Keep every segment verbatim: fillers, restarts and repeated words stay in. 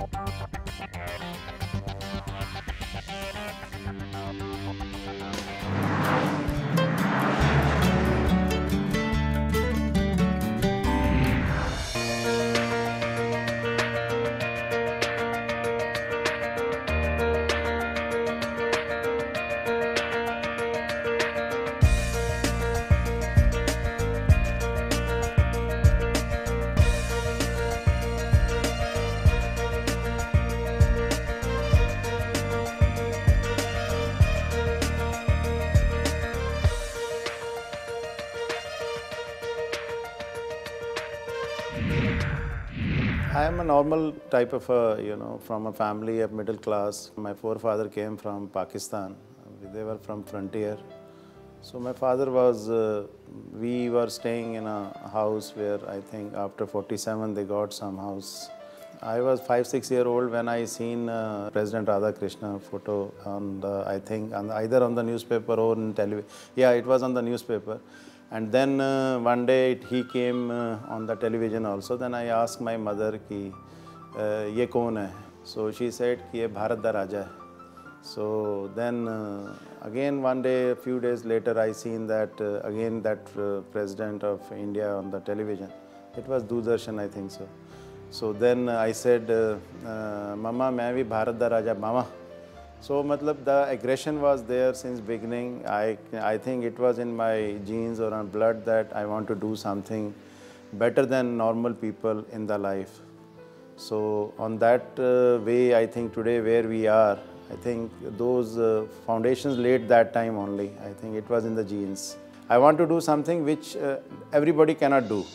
I am a normal type of a, you know, from a family of middle class. My forefather came from Pakistan. They were from frontier. So my father was, uh, we were staying in a house where I think after forty-seven they got some house. I was five, six year old when I seen uh, President Radhakrishna photo on the, I think on the, either on the newspaper or in television. Yeah, it was on the newspaper. And then uh, one day it, he came uh, on the television also. Then I asked my mother ki uh, ye kaun hai? So she said ki ye Bharat da Raja hai. So then uh, again one day, a few days later, I seen that uh, again that uh, President of India on the television. It was Doordarshan, I think so. So then uh, I said, uh, uh, Mama, main bhi Bharat da Raja, Mama. So matlab the aggression was there since beginning. I, I think it was in my genes or on blood that I want to do something better than normal people in the life. So on that uh, way, I think today where we are, I think those uh, foundations laid that time only. I think it was in the genes. I want to do something which uh, everybody cannot do.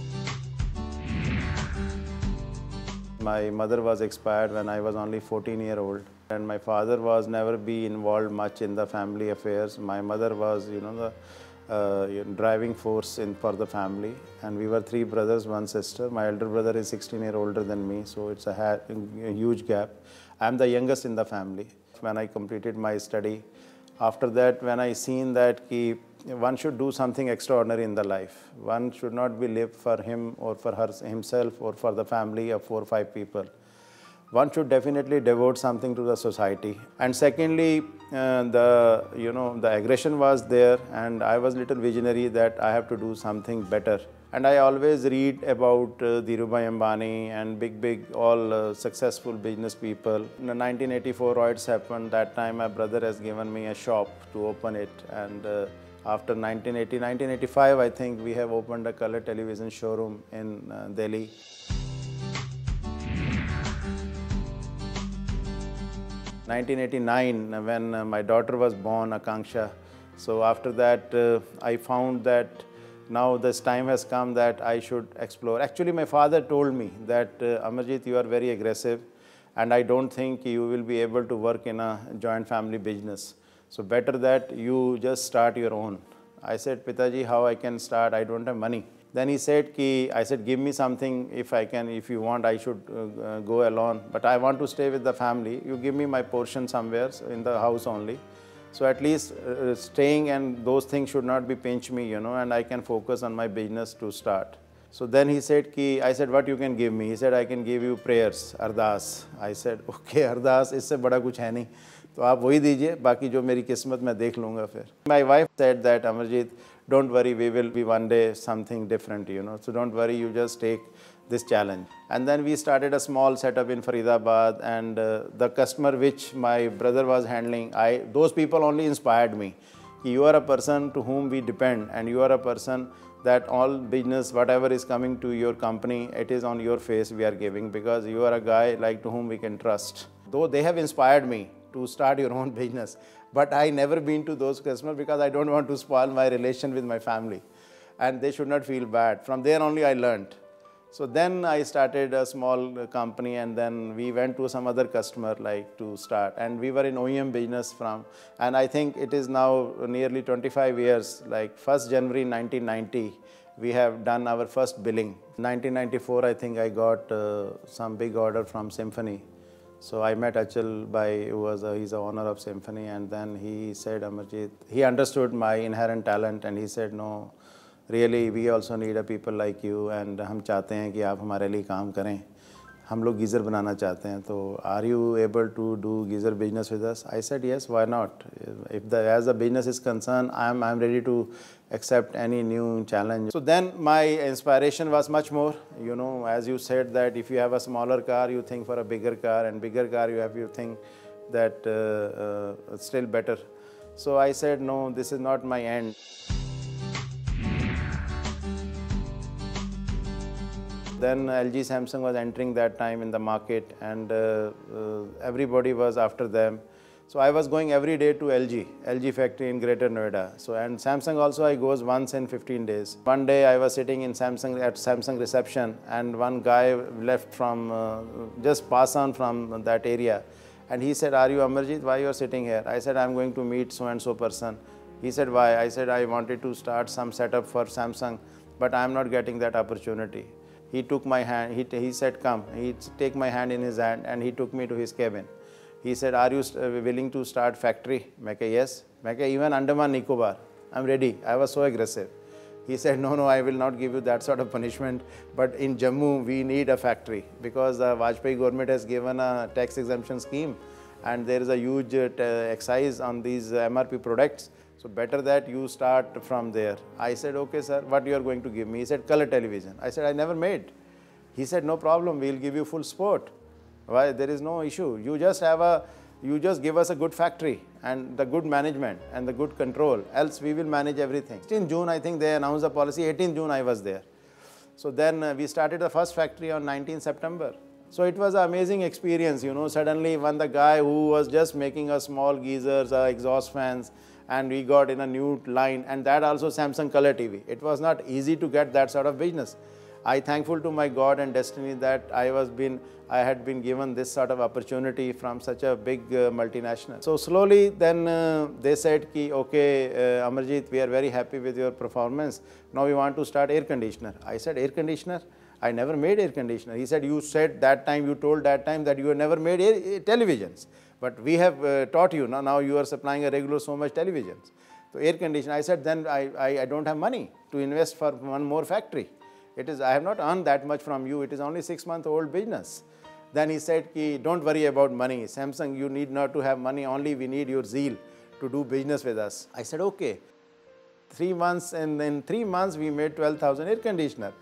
My mother was expired when I was only fourteen year old, and my father was never be involved much in the family affairs. My mother was, you know, the uh, driving force in for the family, and we were three brothers, one sister. My elder brother is sixteen years older than me, so it's a, ha a huge gap. I'm the youngest in the family. When I completed my study, after that, when I seen that ki one should do something extraordinary in the life. One should not be lived for him or for her, himself or for the family of four or five people. One should definitely devote something to the society. And secondly, uh, the, you know, the aggression was there, and I was little visionary that I have to do something better. And I always read about uh, Dhirubhai Ambani and big, big, all uh, successful business people. In nineteen eighty-four, riots happened. That time my brother has given me a shop to open it. And uh, after nineteen eighty, nineteen eighty-five, I think we have opened a color television showroom in uh, Delhi. nineteen eighty-nine, when uh, my daughter was born, Akanksha. So after that, uh, I found that now this time has come that I should explore. Actually, my father told me that, uh, Amarjit, you are very aggressive, and I don't think you will be able to work in a joint family business. So better that you just start your own. I said, Pitaji, how I can start? I don't have money. Then he said, ki, I said, give me something if I can, if you want, I should uh, go alone. But I want to stay with the family. You give me my portion somewhere in the house only. So at least uh, staying and those things should not be pinch me, you know, and I can focus on my business to start. So then he said, ki, I said, what you can give me? He said, I can give you prayers, ardas. I said, okay, ardas, isse bada kuch hai nahi. तो आप वही दीजिए, बाकी जो मेरी किस्मत मैं देख लूँगा फिर. My wife said that, Amarjit, don't worry, we will be one day something different, you know. So don't worry, you just take this challenge. And then we started a small setup in Faridabad, and uh, the customer which my brother was handling, I those people only inspired me. You are a person to whom we depend, and you are a person that all business, whatever is coming to your company, it is on your face we are giving, because you are a guy like to whom we can trust. Though they have inspired me to start your own business, but I never been to those customers because I don't want to spoil my relation with my family, and they should not feel bad. From there only I learned. So then I started a small company, and then we went to some other customer like to start, and we were in O E M business from, and I think it is now nearly twenty-five years, like first January nineteen ninety, we have done our first billing. nineteen ninety-four, I think I got uh, some big order from Symphony. So I met Achal Bhai, who was a, he's the owner of Symphony, and then he said, Amarjit, he understood my inherent talent, and he said, no, really, we also need a people like you, and हम चाहते हैं कि आप हमारे लिए काम करें. हम लोग गीज़र बनाना चाहते हैं, तो are you able to do geyser business with us? I said yes, why not? If the as the business is concerned, I am I am ready to accept any new challenge. So then my inspiration was much more, you know, as you said that if you have a smaller car, you think for a bigger car, and bigger car you have you think that uh, uh, still better. So I said no, this is not my end. Then L G Samsung was entering that time in the market, and uh, uh, everybody was after them. So I was going every day to L G, L G factory in Greater Noida. So and Samsung also I goes once in fifteen days. One day I was sitting in Samsung at Samsung reception, and one guy left from uh, just pass on from that area, and he said, "Are you Amarjeet? Why you are sitting here?" I said, "I'm going to meet so and so person." He said, "Why?" I said, "I wanted to start some setup for Samsung, but I'm not getting that opportunity." He took my hand, he, he said, "Come." He take my hand in his hand, and he took me to his cabin. He said, "Are you willing to start factory?" I said, "Yes." I said, "Even Andaman Nicobar, I'm ready." I was so aggressive. He said, "No, no, I will not give you that sort of punishment, but in Jammu, we need a factory because the Vajpayee government has given a tax exemption scheme, and there is a huge uh, excise on these uh, M R P products. So better that you start from there." I said, "Okay, sir, what you are going to give me?" He said, "Color television." I said, "I never made." He said, "No problem, we'll give you full support. Why? There is no issue. You just have a, you just give us a good factory and the good management and the good control, else we will manage everything." sixteenth June, I think they announced the policy, eighteenth June I was there. So then uh, we started the first factory on nineteenth September. So it was an amazing experience, you know, suddenly when the guy who was just making a small geysers, uh, exhaust fans, and we got in a new line, and that also Samsung Color T V. It was not easy to get that sort of business. I thankful to my God and destiny that I was been, I had been given this sort of opportunity from such a big uh, multinational. So slowly then uh, they said, ki, "Okay, uh, Amarjeet, we are very happy with your performance. Now we want to start air conditioner." I said, "Air conditioner? I never made air conditioner." He said, "You said that time, you told that time that you have never made air, air televisions. But we have uh, taught you, now, now you are supplying a regular so much televisions. So air conditioner." I said, "Then I, I, I don't have money to invest for one more factory. It is, I have not earned that much from you. It is only six month old business." Then he said, ki, "Don't worry about money. Samsung, you need not to have money. Only we need your zeal to do business with us." I said, "Okay." Three months, and in three months we made twelve thousand air conditioner.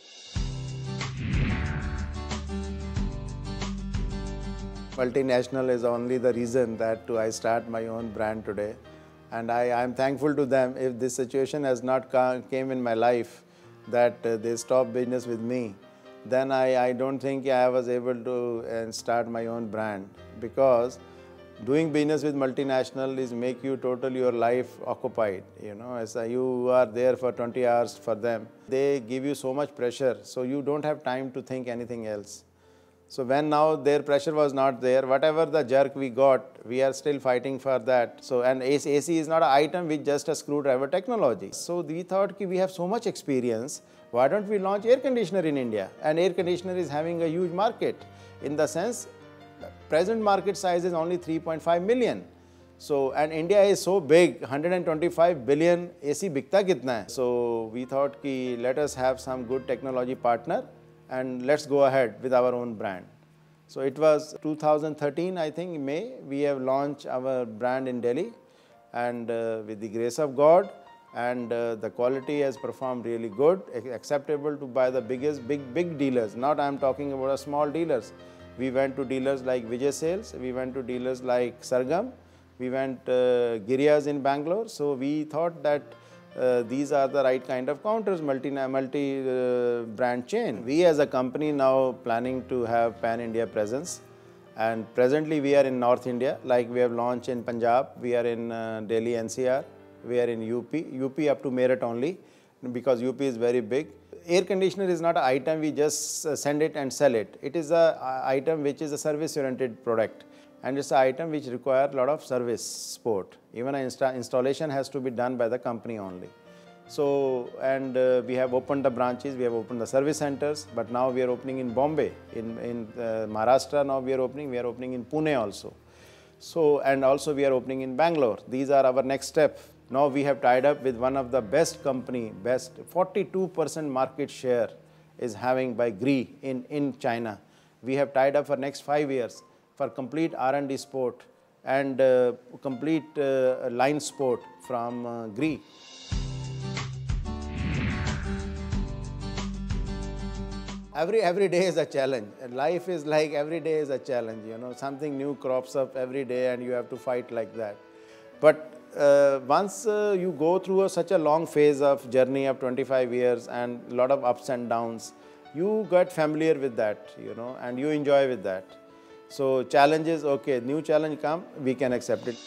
Multinational is only the reason that I start my own brand today, and I am thankful to them. If this situation has not come, came in my life, that uh, they stopped business with me, then I, I don't think I was able to uh, start my own brand, because doing business with multinational is make you totally your life occupied. You know, as a, you are there for twenty hours for them. They give you so much pressure, so you don't have time to think anything else. So when now their pressure was not there, whatever the jerk we got, we are still fighting for that. So, and A C is not an item with just a screwdriver technology. So we thought ki we have so much experience, why don't we launch air conditioner in India? And air conditioner is having a huge market, in the sense, present market size is only three point five million. So, and India is so big, one hundred twenty-five billion, A C bikta kitna hai? So we thought ki let us have some good technology partner, and let's go ahead with our own brand. So it was two thousand thirteen, I think, May, we have launched our brand in Delhi, and uh, with the grace of God, and uh, the quality has performed really good, acceptable to by the biggest, big, big dealers. Not I am talking about a small dealers. We went to dealers like Vijay Sales, we went to dealers like Sargam, we went uh, Girias in Bangalore. So we thought that Uh, these are the right kind of counters, multi, multi uh, brand chain. We as a company now planning to have pan-India presence, and presently we are in North India, like we have launched in Punjab, we are in uh, Delhi N C R, we are in U P, U P up to Meerut only, because U P is very big. Air conditioner is not an item we just uh, send it and sell it. It is a, a item which is a service-oriented product, and it's an item which requires a lot of service support. Even an insta installation has to be done by the company only. So, and uh, we have opened the branches, we have opened the service centers, but now we are opening in Bombay, in, in uh, Maharashtra now we are opening, we are opening in Pune also. So, and also we are opening in Bangalore. These are our next step. Now we have tied up with one of the best company, best forty-two percent market share is having by Gree in, in China. We have tied up for next five years for complete R and D support and uh, complete uh, line support from uh, G R I. Every, every day is a challenge. Life is like every day is a challenge, you know, something new crops up every day and you have to fight like that. But uh, once uh, you go through a, such a long phase of journey of twenty-five years and a lot of ups and downs, you get familiar with that, you know, and you enjoy with that. So challenges, okay, new challenge come, we can accept it.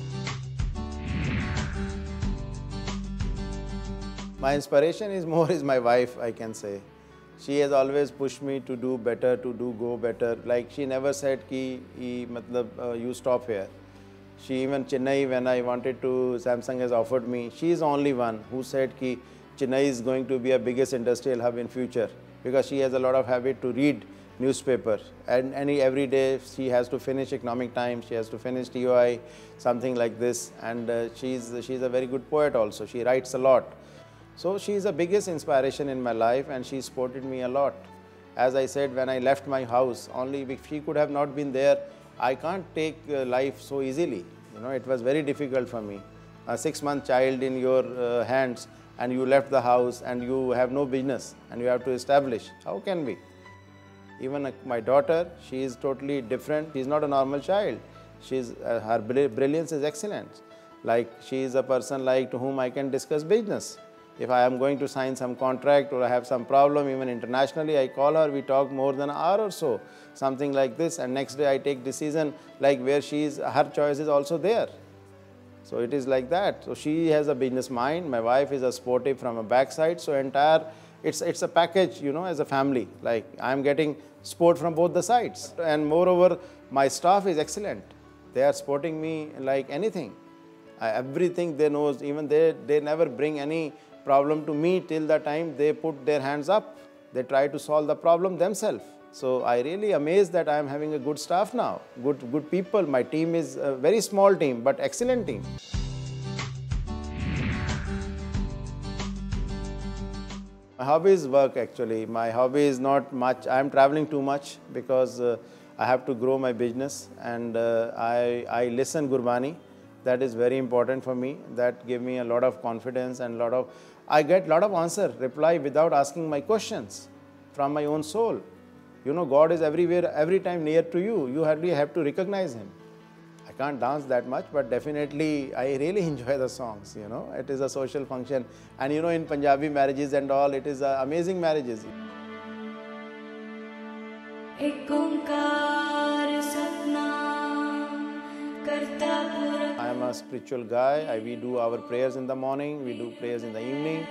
My inspiration is more is my wife, I can say. She has always pushed me to do better, to do go better. Like she never said ki, ki matlab, uh, you stop here. She even Chennai, when I wanted to, Samsung has offered me. She is the only one who said ki Chennai is going to be a biggest industrial hub in future, because she has a lot of habit to read newspaper, and any every day she has to finish Economic Times, she has to finish T O I, something like this. And uh, she's she's a very good poet also. She writes a lot. So she is the biggest inspiration in my life, and she supported me a lot. As I said, when I left my house, only if she could have not been there, I can't take uh, life so easily. You know, it was very difficult for me. A six-month child in your uh, hands, and you left the house, and you have no business, and you have to establish. How can we? Even uh, my daughter, she is totally different. She is not a normal child. She's, uh, her brilliance is excellent. Like, she is a person like to whom I can discuss business. If I am going to sign some contract or I have some problem, even internationally, I call her, we talk more than an hour or so, something like this, and next day I take decision like where she is, her choice is also there. So it is like that. So she has a business mind, my wife is a sportive from a backside, so entire, it's, it's a package, you know, as a family. Like I am getting support from both the sides. And moreover, my staff is excellent. They are supporting me like anything. I, everything they know, even they, they never bring any problem to me till the time they put their hands up. They try to solve the problem themselves. So I really amazed that I am having a good staff now, good, good people. My team is a very small team, but excellent team. My hobby is work actually. My hobby is not much. I am traveling too much because uh, I have to grow my business, and uh, I, I listen Gurbani. That is very important for me. That gave me a lot of confidence and a lot of, I get a lot of answer, reply without asking my questions from my own soul. You know, God is everywhere, every time near to you. You hardly have to recognize Him. I can't dance that much, but definitely I really enjoy the songs, you know. It is a social function. And you know, in Punjabi marriages and all, it is uh, amazing marriages. I am a spiritual guy. I, we do our prayers in the morning, we do prayers in the evening.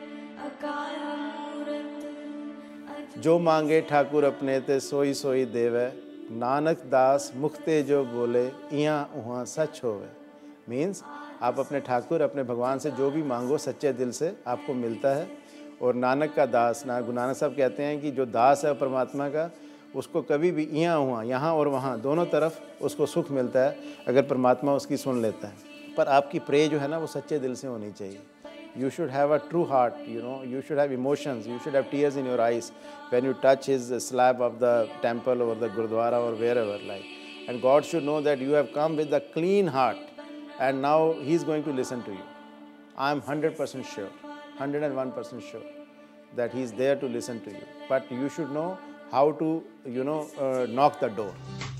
Jo mange Thakur apne te soi soi deve, Nanak das mukhte jo bole, iya uha sach hove. Means, आप अपने ठाकुर, अपने भगवान से जो भी मांगो सच्चे दिल से आपको मिलता है. और नानक का दास, ना गुरु नानक साहब कहते हैं कि जो दास है परमात्मा का, उसको कभी भी यहाँ वहाँ, यहाँ और वहाँ दोनों तरफ उसको सुख मिलता है अगर परमात्मा उसकी सुन लेता है. पर आपकी प्रे जो है ना वो सच्चे दिल से होनी चाहिए. You should have a true heart, you know, you should have emotions, you should have tears in your eyes when you touch his slab of the temple or the Gurdwara or wherever, like. And God should know that you have come with a clean heart and now He's going to listen to you. I am one hundred percent sure, one hundred and one percent sure that He's there to listen to you. But you should know how to, you know, uh, knock the door.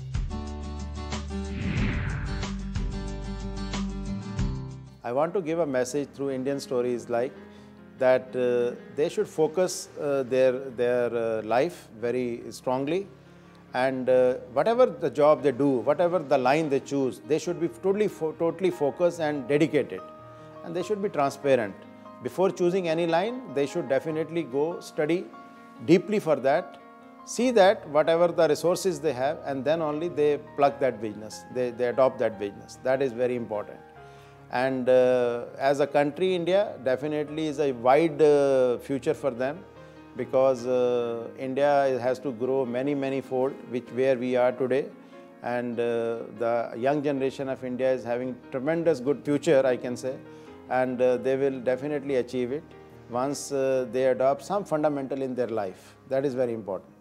I want to give a message through Indian stories like that uh, they should focus uh, their, their uh, life very strongly, and uh, whatever the job they do, whatever the line they choose, they should be totally, fo totally focused and dedicated, and they should be transparent. Before choosing any line, they should definitely go study deeply for that, see that whatever the resources they have, and then only they plug that business, they, they adopt that business. That is very important. And uh, as a country, India definitely is a wide uh, future for them, because uh, India has to grow many, many fold, which where we are today. And uh, the young generation of India is having tremendous good future, I can say, and uh, they will definitely achieve it once uh, they adopt some fundamental in their life. That is very important.